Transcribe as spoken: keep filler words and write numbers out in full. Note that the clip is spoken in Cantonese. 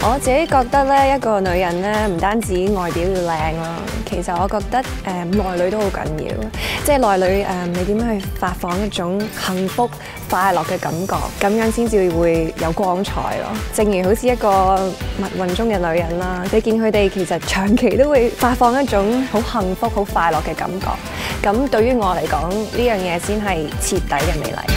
我自己覺得咧，一個女人咧唔單止外表要靚啦，其實我覺得誒、呃、內裏都好緊要，即係內裏誒、呃、你點樣去發放一種幸福快樂嘅感覺，咁樣先至會有光彩咯。正如好似一個密雲中嘅女人啦，你見佢哋其實長期都會發放一種好幸福、好快樂嘅感覺。咁對於我嚟講，呢樣嘢先係徹底嘅美麗。